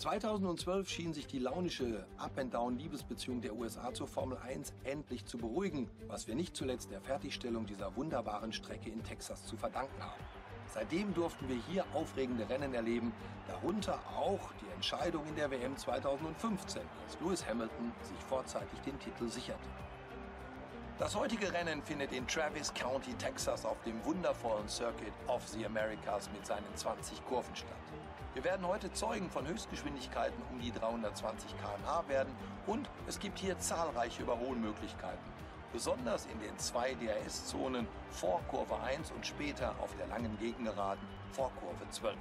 2012 schien sich die launische Up-and-Down-Liebesbeziehung der USA zur Formel 1 endlich zu beruhigen, was wir nicht zuletzt der Fertigstellung dieser wunderbaren Strecke in Texas zu verdanken haben. Seitdem durften wir hier aufregende Rennen erleben, darunter auch die Entscheidung in der WM 2015, als Lewis Hamilton sich vorzeitig den Titel sicherte. Das heutige Rennen findet in Travis County, Texas auf dem wundervollen Circuit of the Americas mit seinen 20 Kurven statt. Wir werden heute Zeugen von Höchstgeschwindigkeiten um die 320 km/h werden und es gibt hier zahlreiche Überholmöglichkeiten, besonders in den 2 DRS-Zonen vor Kurve 1 und später auf der langen Gegengeraden vor Kurve 12.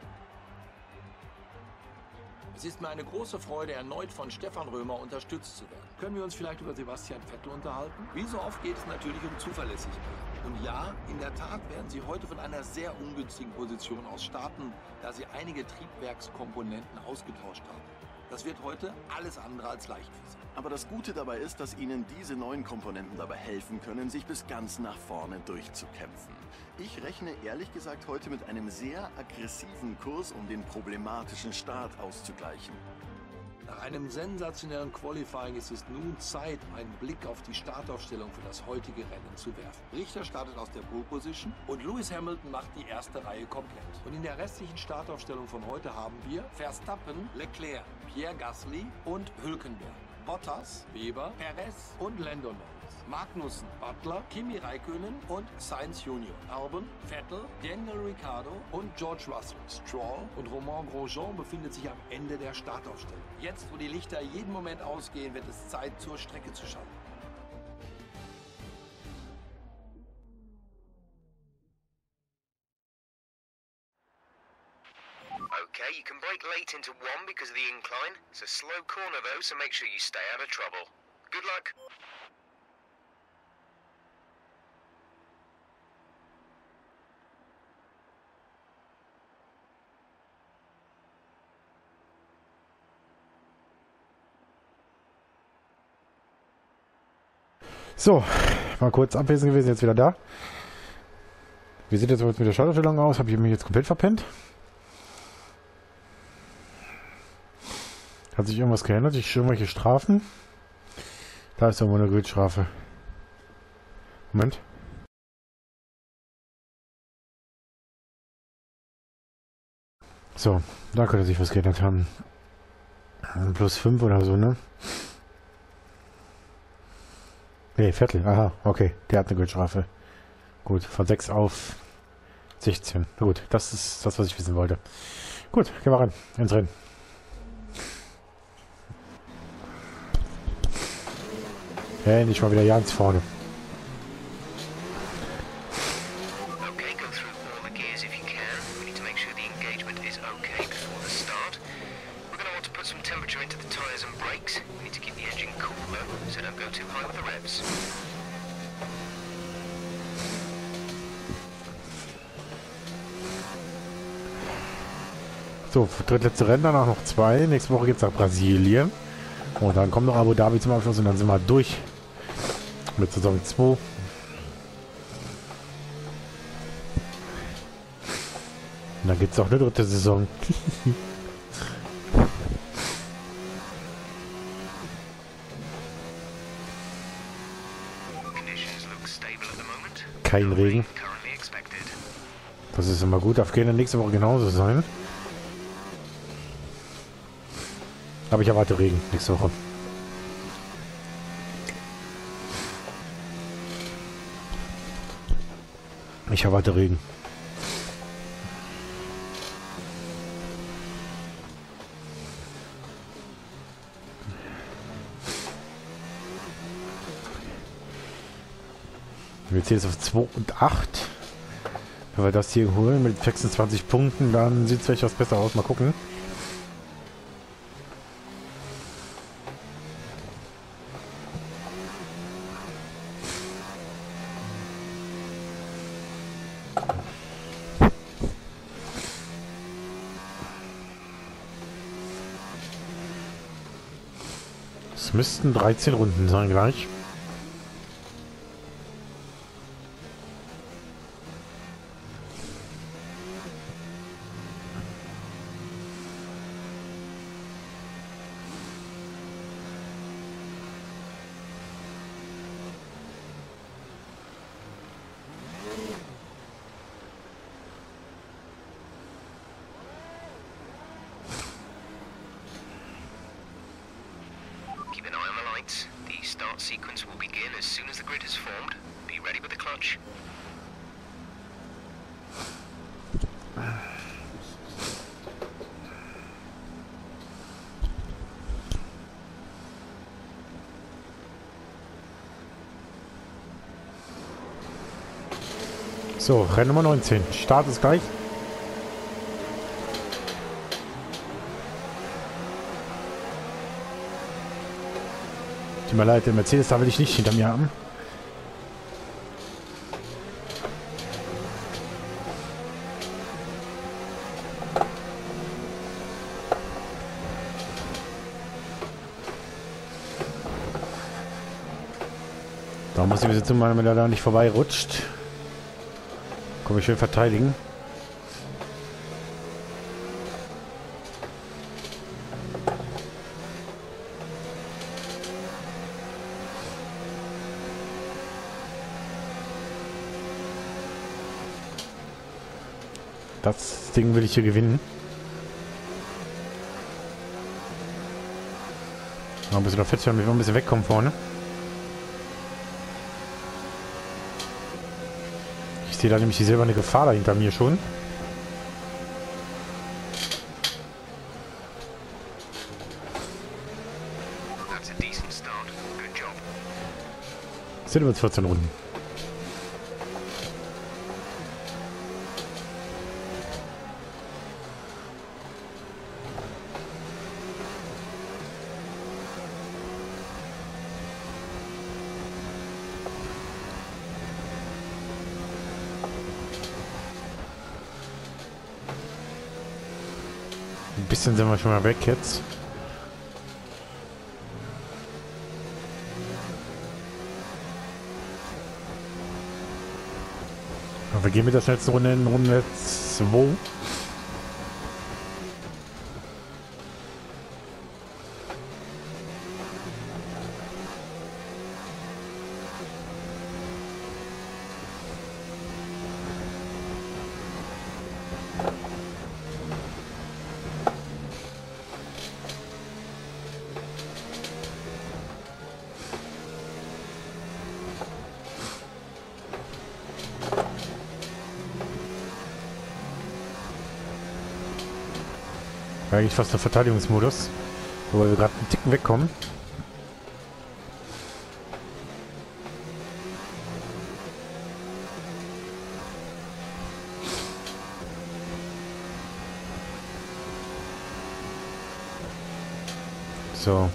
Es ist mir eine große Freude, erneut von Stefan Römer unterstützt zu werden. Können wir uns vielleicht über Sebastian Vettel unterhalten? Wie so oft geht es natürlich um Zuverlässigkeit. Und ja, in der Tat werden Sie heute von einer sehr ungünstigen Position aus starten, da Sie einige Triebwerkskomponenten ausgetauscht haben. Das wird heute alles andere als leicht für Sie. Aber das Gute dabei ist, dass Ihnen diese neuen Komponenten dabei helfen können, sich bis ganz nach vorne durchzukämpfen. Ich rechne ehrlich gesagt heute mit einem sehr aggressiven Kurs, um den problematischen Start auszugleichen. Nach einem sensationellen Qualifying ist es nun Zeit, einen Blick auf die Startaufstellung für das heutige Rennen zu werfen. Richter startet aus der Pole Position und Lewis Hamilton macht die erste Reihe komplett. Und in der restlichen Startaufstellung von heute haben wir Verstappen, Leclerc, Pierre Gasly und Hülkenberg, Bottas, Weber, Perez und Lando Norris, Magnussen, Butler, Kimi Räikkönen und Sainz Junior, Albon, Vettel, Daniel Ricciardo und George Russell. Stroll und Romain Grosjean befindet sich am Ende der Startaufstellung. Jetzt, wo die Lichter jeden Moment ausgehen, wird es Zeit, zur Strecke zu schalten. Okay, you can brake late into one because of the incline. It's a slow corner though, so make sure you stay out of trouble. Good luck. So, mal kurz abwesend gewesen, jetzt wieder da. Wie sieht jetzt mit der Startaufstellung aus? Habe ich mich jetzt komplett verpennt? Hat sich irgendwas geändert? Ich irgendwelche Strafen? Da ist irgendwo eine Gridstrafe. Moment. So, da könnte sich was geändert haben. +5 oder so, ne? Nee, Vettel. Aha, okay. Der hat eine Gridstrafe. Gut, von 6 auf 16. Na gut, das ist das, was ich wissen wollte. Gut, gehen wir ran. Ins Rennen. Hey, nicht mal wieder ganz vorne. Okay, go through all the gears if you can. We need to make sure the engagement is okay before the start. We're going to want to put some temperature into the tyres and brakes. We need to keep the engine cool though, so don't go too high with the revs. So, drittletzte Rennen, danach noch 2. Nächste Woche geht es nach Brasilien. Und dann kommt noch Abu Dhabi zum Abschluss und dann sind wir durch mit Saison 2. Und dann gibt es auch eine dritte Saison. Kein Regen. Das ist immer gut. Darf gerne nächste Woche genauso sein. Aber ich erwarte Regen nächste Woche. Ich erwarte Regen. Wir ziehen jetzt auf 2 und 8. Wenn wir das hier holen mit 26 Punkten, dann sieht es vielleicht was besser aus. Mal gucken. Es müssten 13 Runden sein gleich. start sequence will begin as soon as the grid is formed. Be ready with the clutch. So, Rennnummer 19. Start ist gleich. Tut mir leid, der Mercedes, da will ich nicht hinter mir haben. Da muss ich mir jetzt mal, wenn er da nicht vorbeirutscht. Komm, ich will verteidigen. Das Ding will ich hier gewinnen. Noch ein bisschen auf Fett, damit wir ein bisschen wegkommen vorne. Ich sehe da nämlich die silberne Gefahr da hinter mir schon. Sind übrigens 14 Runden. Ein bisschen sind wir schon mal weg jetzt. Aber wir gehen mit der schnellsten Runde in Runde 2. Eigentlich fast der Verteidigungsmodus, wobei wir gerade einen Ticken wegkommen. So.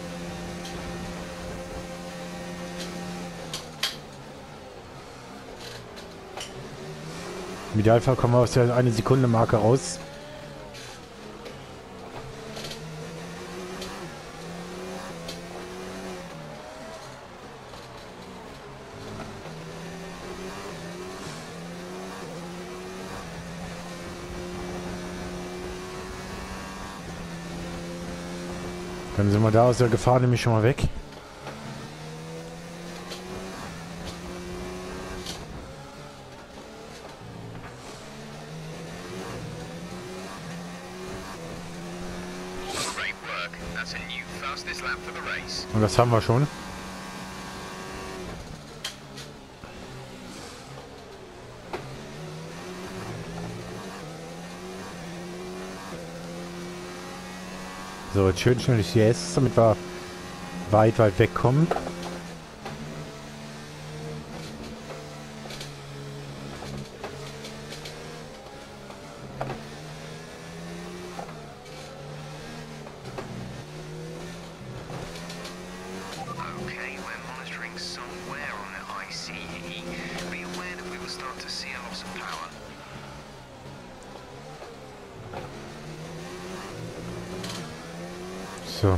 Im Idealfall kommen wir aus der 1-Sekunde-Marke raus. Dann sind wir da aus der Gefahr nämlich schon mal weg. Und das haben wir schon. So, jetzt schön schnell die CS, damit wir weit wegkommen. So.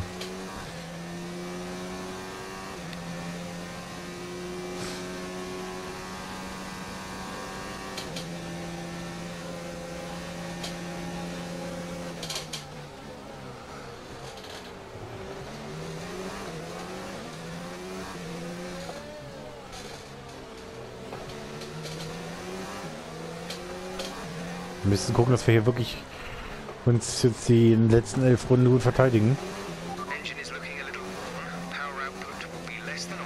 Wir müssen gucken, dass wir hier wirklich uns jetzt die letzten 11 Runden gut verteidigen. Engine is looking a little worn. Power output will be less than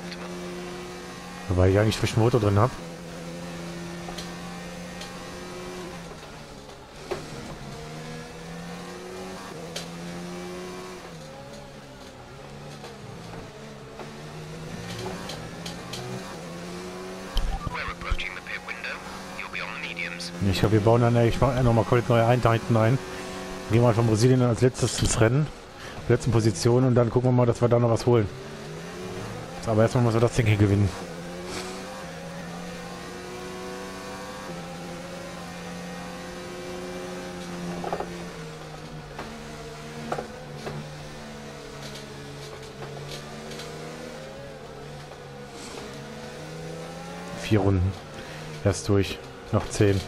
Wobei ich eigentlich frischen Motor drin habe. Ich glaube, wir bauen dann nochmal komplett neue Einheiten ein. Gehen wir von Brasilien als letztes ins Rennen. Letzten Position und dann gucken wir mal, dass wir da noch was holen. Aber erstmal müssen wir das Ding hier gewinnen. Vier Runden. Erst durch. Noch 10.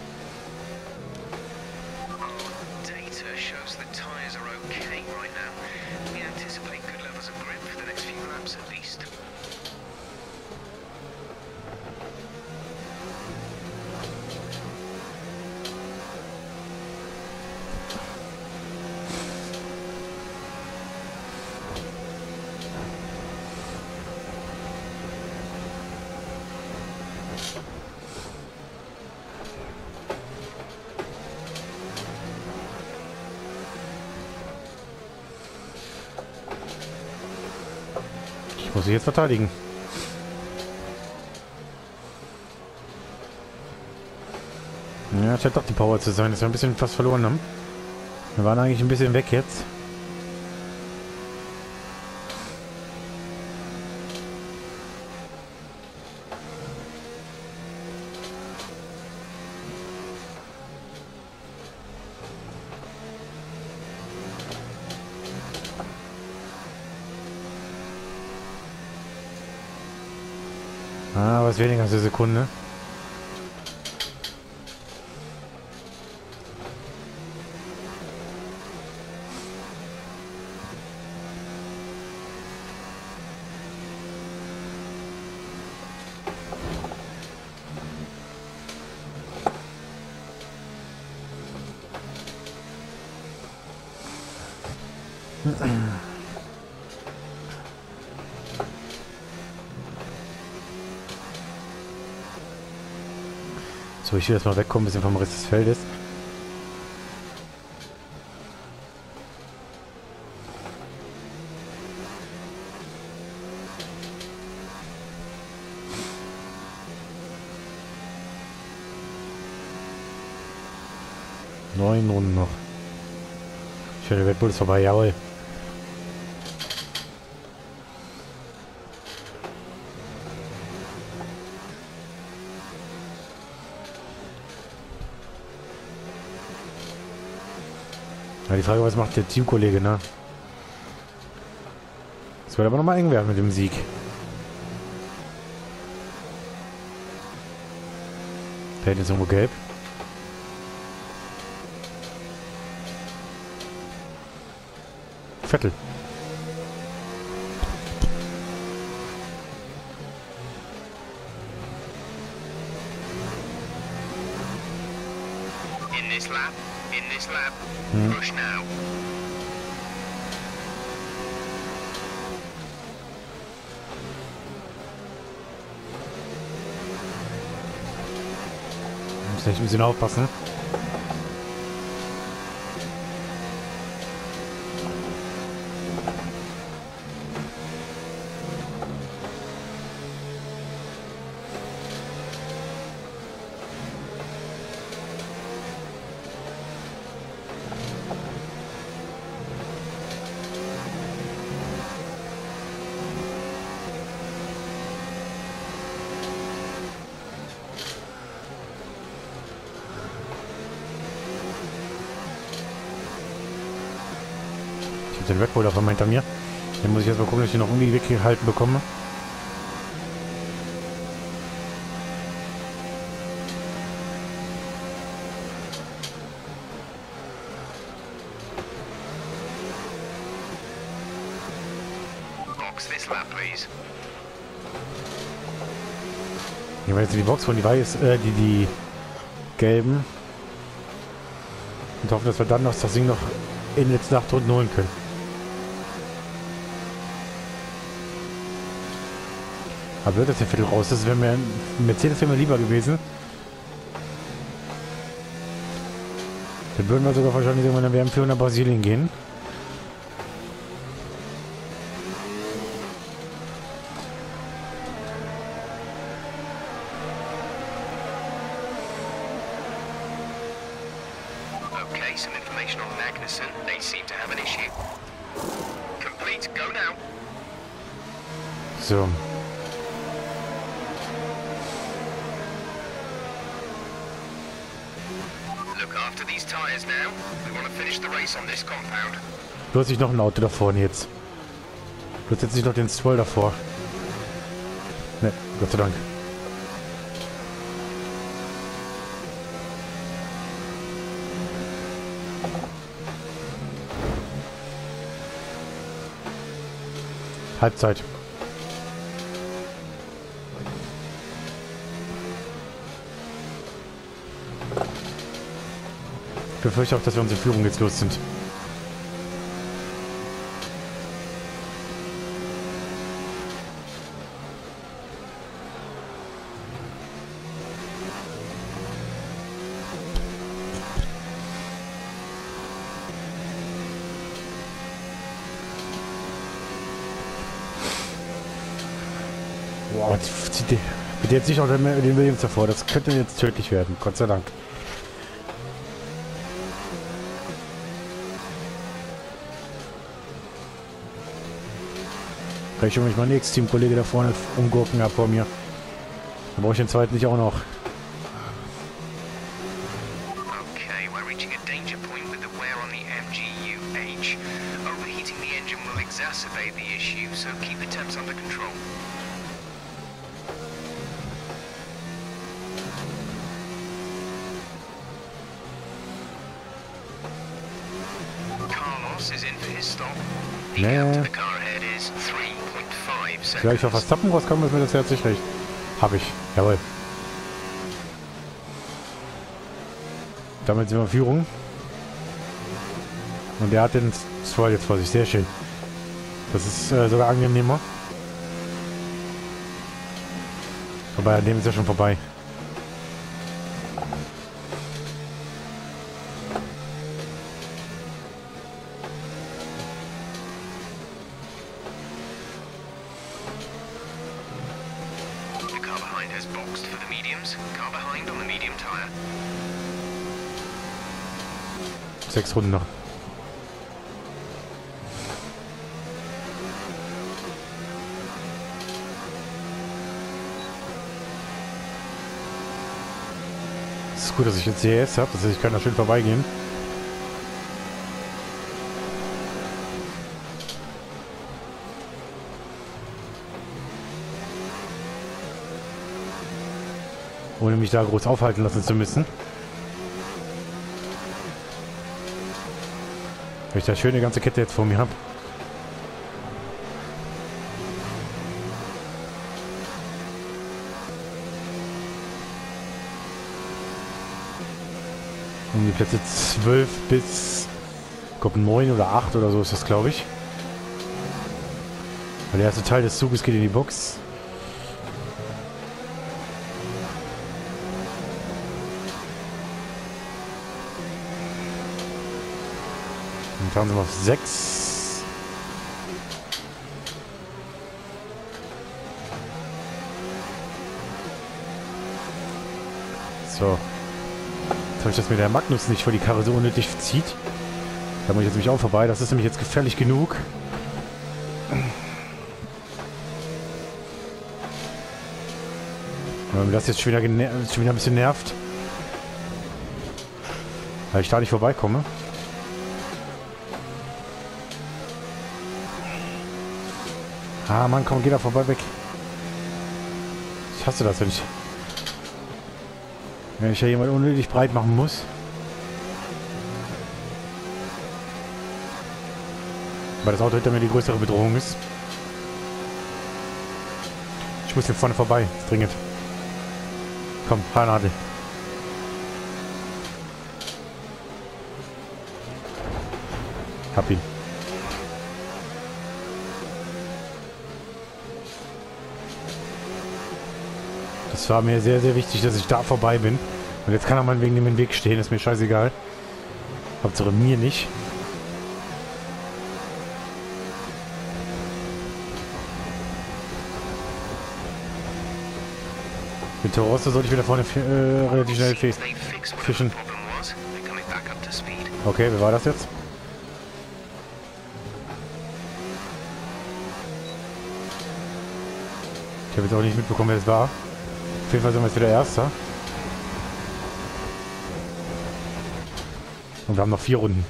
Ich muss sie jetzt verteidigen. Ja, scheint doch die Power zu sein, dass wir ein bisschen fast verloren haben. Wir waren eigentlich ein bisschen weg jetzt. Ah, was weniger als eine Sekunde. So, ich will erstmal wegkommen, ein bisschen vom Rest des Feldes. Neun Runden noch. Ich höre, der Red Bull ist vorbei, jawohl. Ja, die Frage, was macht der Teamkollege, ne? Es wird aber nochmal eng werden mit dem Sieg. Da hinten ist irgendwo gelb. Vettel. In this lap, push now. Muss echt ein bisschen aufpassen. Den Red Bull auf einmal hinter mir. Den muss ich erstmal gucken, dass ich ihn noch irgendwie weggehalten bekomme. Box this lap, please. Hier war jetzt die Box von die die gelben. Und hoffen, dass wir dann noch das Ding noch in den letzten 8 Runden holen können. Aber wird das der Viertel raus? Das wäre mir ein Mercedes wäre mir lieber gewesen. Dann würden wir sogar wahrscheinlich irgendwann in der WM4 nach Brasilien gehen. Okay, some information on Magnussen. They seem to have an issue. Complete, go now. So. Look after these tires now. We want to finish the race on this compound. Bloß nicht noch ein Auto da vorne jetzt. Bloß jetzt nicht noch den Stroll davor. Ne, Gott sei Dank. Halbzeit. Ich befürchte auch, dass wir unsere Führung jetzt los sind. Wow, bitte jetzt nicht noch den Williams davor. Das könnte jetzt tödlich werden. Gott sei Dank. Vielleicht schon mich mein Ex-Teamkollege da vorne umgurken ab vor mir. Dann brauche ich den zweiten nicht auch noch. Okay, we're reaching a danger point with the wear on the MGU-H. Overheating the engine will exacerbate the issue, so keep the temps under control. Carlos is in for his stop. The gap to the car ahead is 3.5 seconds. Gleich auf Verstappen rauskommen, ist mir das herzlich recht. Hab ich. Jawohl. Damit sind wir in Führung. Und der hat den Stroll jetzt vor sich. Sehr schön. Das ist sogar angenehmer. Wobei, an dem ist ja schon vorbei. The car behind has boxed for the mediums. Car behind on the medium tire. 6 Runden noch. Es ist gut, dass ich jetzt CS habe, dass ich kann da schön vorbeigehen. Ohne mich da groß aufhalten lassen zu müssen. Weil ich da schöne ganze Kette jetzt vor mir habe. Um die Plätze 12 bis, ich glaube 9 oder 8 oder so ist das, glaube ich. Weil der erste Teil des Zuges geht in die Box. Und dann sind wir auf 6. So. Jetzt habe ich, dass mir der Magnus nicht vor die Karre so unnötig zieht. Da muss ich jetzt nämlich auch vorbei. Das ist nämlich jetzt gefährlich genug. Wenn mir das jetzt schon wieder ein bisschen nervt. Weil ich da nicht vorbeikomme. Ah, Mann, komm, geh da vorbei weg. Ich hasse das, wenn ich ja jemand unnötig breit machen muss. Weil das Auto hinter mir die größere Bedrohung ist. Ich muss hier vorne vorbei, dringend. Komm, Haarnadel. Hab ihn. Das war mir sehr, sehr wichtig, dass ich da vorbei bin. Und jetzt kann er mal wegen dem im Weg stehen, ist mir scheißegal. Hauptsache mir nicht. Mit Torosso sollte ich wieder vorne relativ schnell fischen. Okay, wer war das jetzt? Ich habe jetzt auch nicht mitbekommen, wer es war. Auf jeden Fall sind wir jetzt wieder Erster. Und wir haben noch 4 Runden.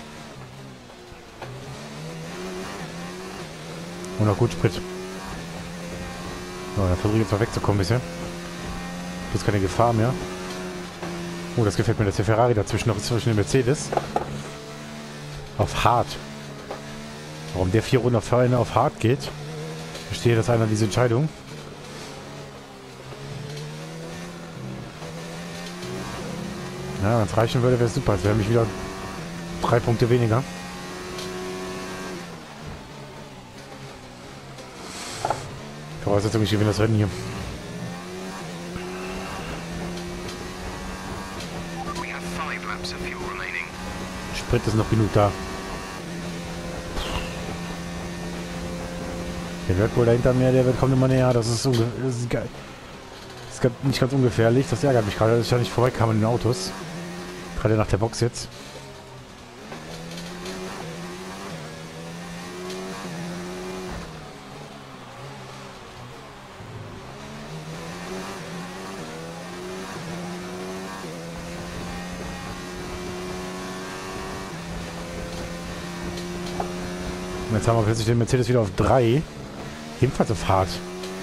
Und noch gut Sprit. So, dann versuche ich jetzt mal wegzukommen ein bisschen. Das ist keine Gefahr mehr. Oh, das gefällt mir, dass der Ferrari dazwischen noch ist, zwischen dem Mercedes. Auf hart. Warum der 4 Runden auf hart geht, verstehe das einer diese Entscheidung. Ja, wenn es reichen würde, wäre es super. Es wäre nämlich wieder 3 Punkte weniger. Voraussetzung, ich gewinne das Rennen hier. Sprit ist noch genug da. Der Red Bull da hinter mir, der kommt immer näher. Das ist geil. Das ist nicht ganz ungefährlich. Das ärgert mich gerade, dass ich da nicht vorbeikam in den Autos. Gerade nach der Box jetzt. Und jetzt haben wir plötzlich den Mercedes wieder auf 3. Ebenfalls auf hart.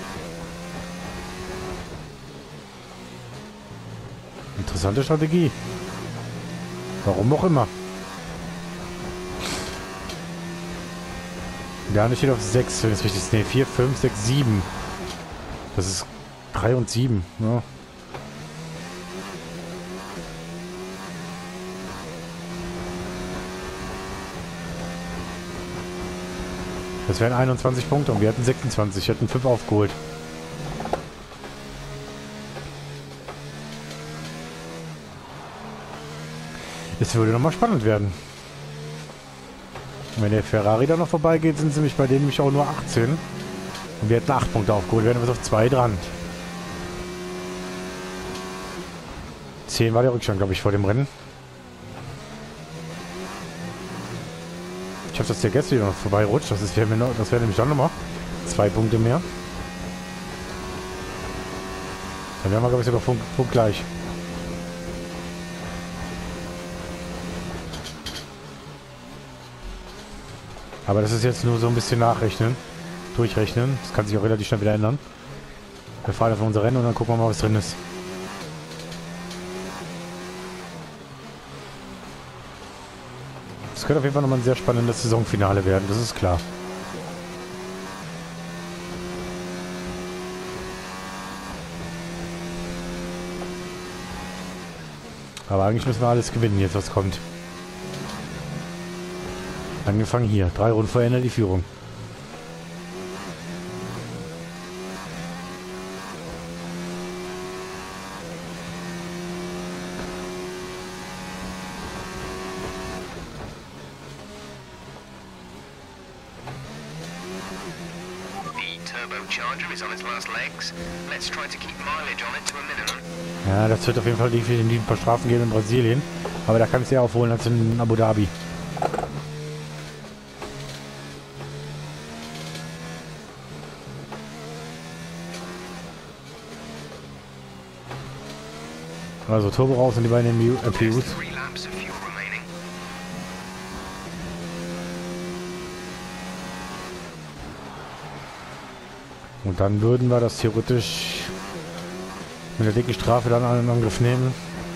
Interessante Strategie. Warum auch immer. Der andere steht auf 6, wenn es richtig ist. Ne, 4, 5, 6, 7. Das ist 3 und 7. Ja. Das wären 21 Punkte und wir hatten 26. Wir hätten 5 aufgeholt. Es würde nochmal spannend werden. Und wenn der Ferrari da noch vorbeigeht, sind sie nämlich bei denen nämlich auch nur 18. Und wir hätten 8 Punkte aufgeholt, wären wir auf 2 dran. 10 war der Rückstand, glaube ich, vor dem Rennen. Ich hoffe, dass der Gäste wieder noch vorbeirutscht. Das wäre nämlich dann nochmal 2 Punkte mehr. Dann wären wir, glaube ich, sogar punktgleich. Aber das ist jetzt nur so ein bisschen nachrechnen. Durchrechnen. Das kann sich auch relativ schnell wieder ändern. Wir fahren auf unser Rennen und dann gucken wir mal, was drin ist. Es könnte auf jeden Fall nochmal ein sehr spannendes Saisonfinale werden, das ist klar. Aber eigentlich müssen wir alles gewinnen, jetzt was kommt. Angefangen hier, 3 Runden vor Ende die Führung. Ja, das wird auf jeden Fall definitiv ein paar Strafen geben in Brasilien. Aber da kann es ja aufholen als in Abu Dhabi. Also Turbo raus und die beiden MPUs. Und dann würden wir das theoretisch mit der dicken Strafe dann in Angriff nehmen.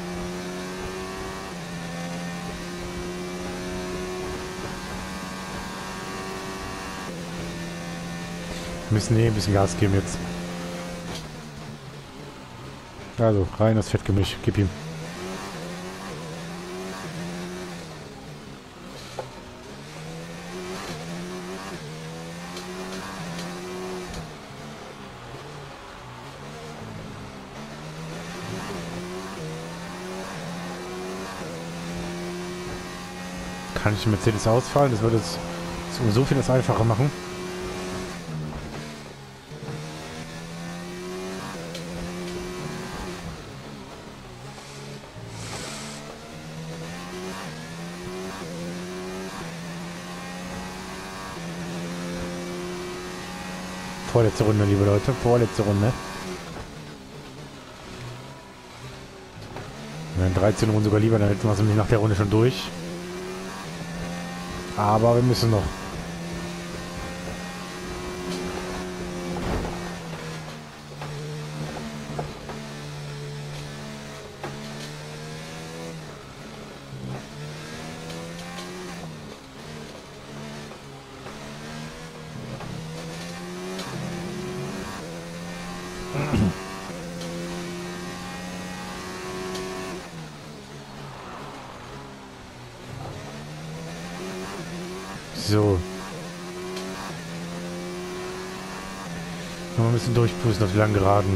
Wir müssen ein bisschen Gas geben jetzt. Also rein das Fettgemisch, gib ihm. Kann ich den Mercedes ausfallen? Das würde es so vieles einfacher machen. Vorletzte Runde, liebe Leute. Vorletzte Runde. Wenn 13 Runden sogar lieber, dann hätten wir es nämlich nach der Runde schon durch. Aber wir müssen noch. So. Noch ein bisschen durchpusten auf die langen Geraden.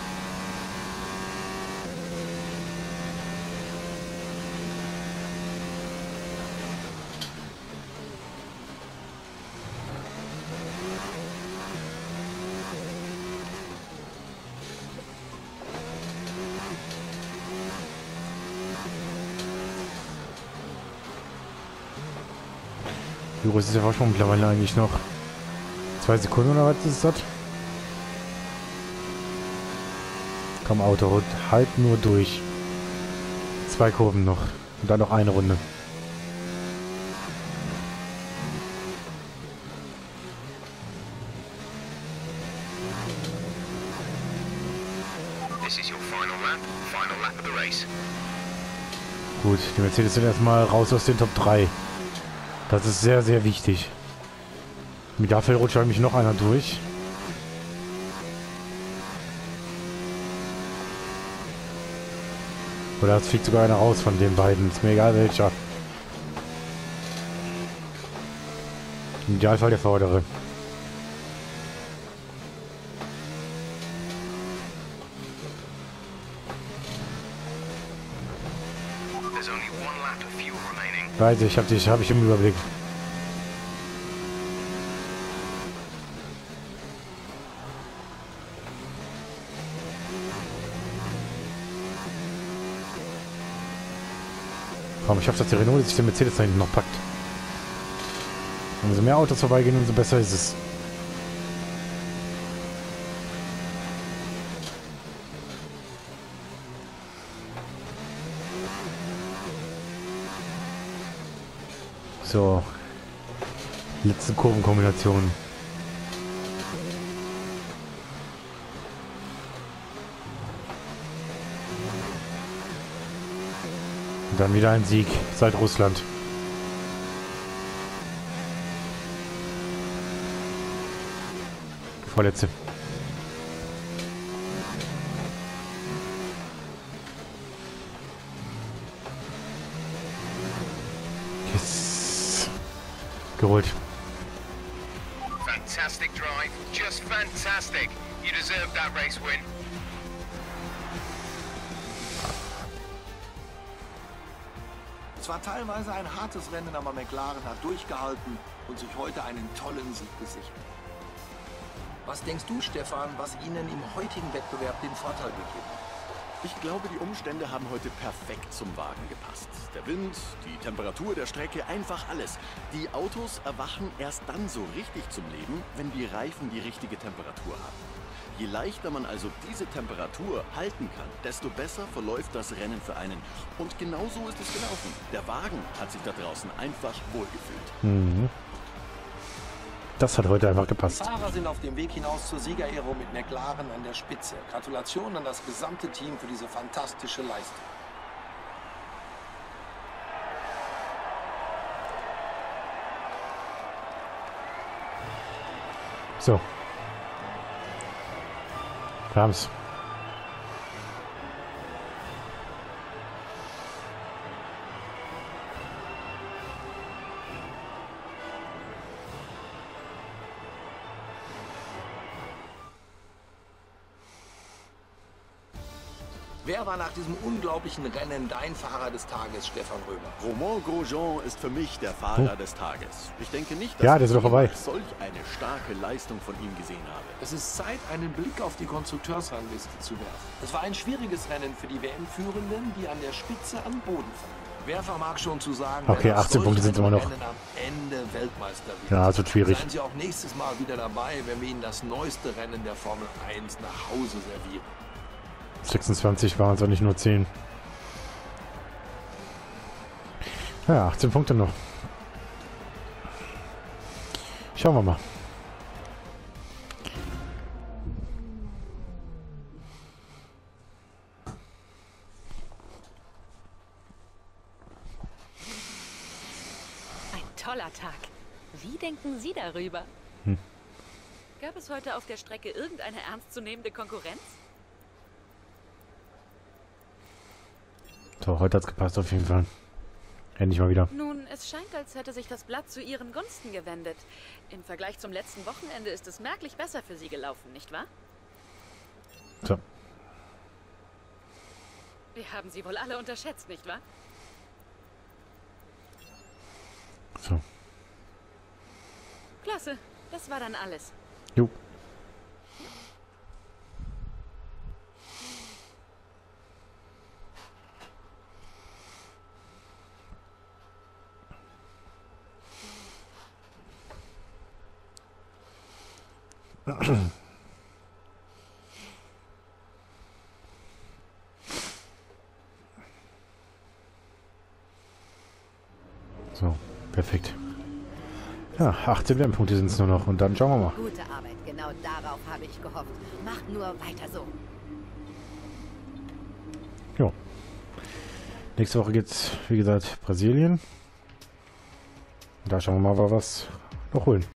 Wie groß ist der Vorsprung mittlerweile eigentlich noch? 2 Sekunden oder was ist das? Komm, Auto, halt nur durch. 2 Kurven noch. Und dann noch eine Runde. Gut, die Mercedes sind erstmal raus aus den Top 3. Das ist sehr, sehr wichtig. Mit dafür rutscht eigentlich noch einer durch. Oder es fliegt sogar einer raus von den beiden. Ist mir egal welcher. Im Idealfall der Vordere. Weiß ich, hab ich im Überblick. Warum schafft das der Renault, dass sich der Mercedes da hinten noch packt? Umso mehr Autos vorbeigehen, umso besser ist es. So. Letzte Kurvenkombination. Und dann wieder ein Sieg seit Russland. Vorletzte. Geholt. Fantastic drive, just fantastic. You deserve that race win. Es war teilweise ein hartes Rennen, aber McLaren hat durchgehalten und sich heute einen tollen Sieg gesichert. Was denkst du, Stefan, was Ihnen im heutigen Wettbewerb den Vorteil gegeben hat? Ich glaube, die Umstände haben heute perfekt zum Wagen gepasst. Der Wind, die Temperatur der Strecke, einfach alles. Die Autos erwachen erst dann so richtig zum Leben, wenn die Reifen die richtige Temperatur haben. Je leichter man also diese Temperatur halten kann, desto besser verläuft das Rennen für einen. Und genau so ist es gelaufen. Der Wagen hat sich da draußen einfach wohlgefühlt. Mhm. Das hat heute einfach gepasst. Die Fahrer sind auf dem Weg hinaus zur Siegerehrung mit McLaren an der Spitze. Gratulation an das gesamte Team für diese fantastische Leistung. So. Wir haben's. Wer war nach diesem unglaublichen Rennen dein Fahrer des Tages, Stefan Römer? Romain Grosjean ist für mich der Fahrer des Tages. Ich denke nicht, dass Ja, der ist doch vorbei. ich solch eine starke Leistung von ihm gesehen habe. Es ist Zeit, einen Blick auf die Konstrukteursrangliste zu werfen. Es war ein schwieriges Rennen für die WM-Führenden, die an der Spitze am Boden verlieren. Wer vermag schon zu sagen, Okay, wer nach 18 Punkte solch sind immer noch. einem Rennen am Ende Weltmeister wird? Ja, es wird schwierig. Seien Sie auch nächstes Mal wieder dabei, wenn wir Ihnen das neueste Rennen der Formel 1 nach Hause servieren. 26 waren es auch nicht nur 10. Ja, 18 Punkte noch. Schauen wir mal. Ein toller Tag. Wie denken Sie darüber? Gab es heute auf der Strecke irgendeine ernstzunehmende Konkurrenz? So, heute hat es gepasst auf jeden Fall. Endlich mal wieder. Nun, es scheint, als hätte sich das Blatt zu Ihren Gunsten gewendet. Im Vergleich zum letzten Wochenende ist es merklich besser für Sie gelaufen, nicht wahr? So. Wir haben Sie wohl alle unterschätzt, nicht wahr? So. Klasse, das war dann alles. Jo. So, perfekt. Ja, 18 WM-Punkte sind es nur noch und dann schauen wir mal. Gute Arbeit, genau darauf habe ich gehofft. Macht nur weiter so. Jo. Nächste Woche geht's, wie gesagt, Brasilien. Da schauen wir mal, was noch holen.